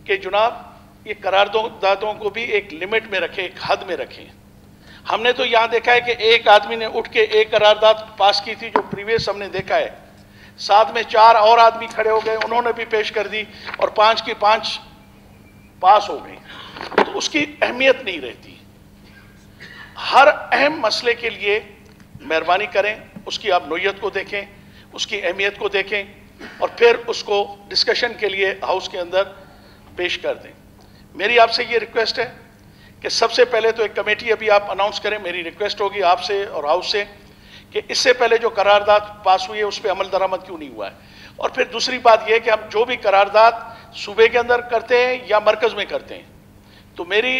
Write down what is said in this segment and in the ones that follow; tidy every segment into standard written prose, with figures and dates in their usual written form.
کہ جناب یہ قراردادوں کو بھی ایک لمٹ میں رکھیں، ایک حد میں رکھیں۔ ہم نے تو یہاں دیکھا ہے کہ ایک آدمی نے اٹھ کے ایک قرارداد پاس کی تھی جو پریویس ہم نے دیکھا ہے، ساتھ میں 4 اور آدمی کھڑے ہو گئے، انہوں نے بھی پیش کر دی اور 5 کی 5 پاس ہو گئی، تو اس کی اہمیت نہیں رہتی۔ ہر اہم مسئلے کے لیے مہربانی کریں، اس کی آپ نوعیت کو دیکھیں، اس کی اہمیت کو دیکھیں اور پھر اس کو ڈسکشن کے لیے ہاؤس کے اندر پیش کر دیں۔ میری آپ سے یہ ریکویسٹ ہے کہ سب سے پہلے تو ایک کمیٹی ابھی آپ اناؤنس کریں، میری ریکویسٹ ہوگی آپ سے اور ہاؤس سے کہ اس سے پہلے جو قرارداد پاس ہوئی ہے اس پہ عمل درآمد کیوں نہیں ہوا ہے، اور پھر دوسری بات یہ کہ ہم جو بھی قرارداد صوبے کے اندر کرتے ہیں یا مرکز میں کرتے ہیں، تو میری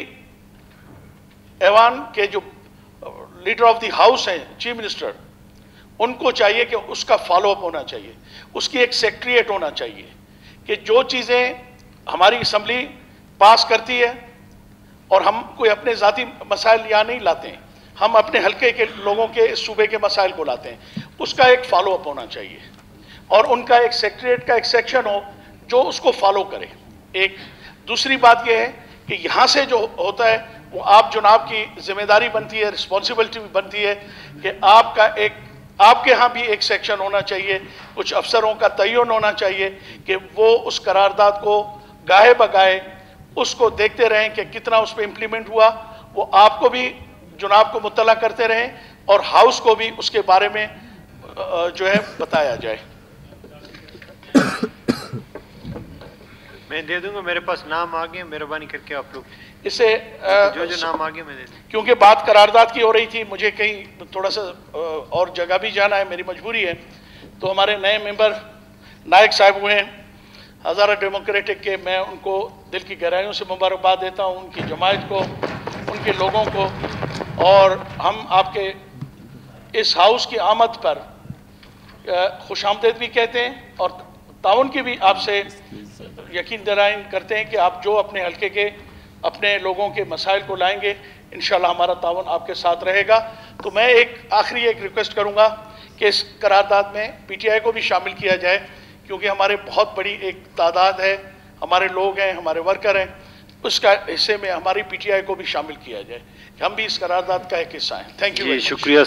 ایوان کے جو لیڈر آف دی ہاؤس ہیں چیف منسٹر، ان کو چاہیے کہ اس کا فالو اپ ہونا چاہیے، اس کی ایک سیکریٹریٹ ہونا چاہیے کہ جو چیزیں ہماری اسمبلی پاس کرتی ہے اور ہم کوئی اپنے ذاتی مسائل یہاں نہیں لاتے ہیں، ہم اپنے حلقے کے لوگوں کے اس صوبے کے مسائل کو لاتے ہیں، اس کا ایک فالو اپ ہونا چاہیے اور ان کا ایک سیکریٹریٹ کا ایک سیکشن ہو جو اس کو فالو کرے۔ ایک دوسری بات یہ ہے کہ یہاں سے جو ہوتا ہے وہ آپ جناب کی ذمہ داری بنتی ہے، رسپانسبلٹی بنتی ہے کہ آپ کے ہاں بھی ایک سیکشن ہونا چاہیے، کچھ افسروں کا تعین ہونا چاہیے کہ وہ اس قرارداد کو گاہے بگاہے اس کو دیکھتے رہیں کہ کتنا اس پہ امپلیمنٹ ہوا، وہ آپ کو بھی جناب کو مطلع کرتے رہیں اور ہاؤس کو بھی اس کے بارے میں جو ہے بتایا جائے۔ میں دے دوں گا، میرے پاس نام آگے، مہربانی کر کے آپ لوگ اسے جو نام آگے میں دے دوں۔ کیونکہ بات قرارداد کی ہو رہی تھی، مجھے کہیں تھوڑا سا اور جگہ بھی جانا ہے، میری مجبوری ہے، تو ہمارے نئے ممبر نائک صاحب ہوئے ہیں ہزارہ ڈیموکریٹک کے، میں ان کو دل کی گہرائیوں سے مبارکباد دیتا ہوں، ان کی جماعت کو، ان کے لوگوں کو، اور ہم آپ کے اس ہاؤس کی آمد پر خوش آمدید بھی کہتے ہیں اور تعاون کی بھی آپ سے یقین دہانی کرتے ہیں کہ آپ جو اپنے حلقے کے اپنے لوگوں کے مسائل کو لائیں گے، انشاءاللہ ہمارا تعاون آپ کے ساتھ رہے گا۔ تو میں آخری ریکویسٹ کروں گا کہ اس قرارداد میں پی ٹی آئی کو بھی شامل کیا جائے، کیونکہ ہمارے بہت بڑی ایک تعداد ہے، ہمارے لوگ ہیں، ہمارے ورکر ہیں، اس کا حصے میں ہماری پی ٹی آئی کو بھی شامل کیا جائے کہ ہم بھی اس قرارداد کا ایک حصہ ہیں۔ Thank you. شکریہ۔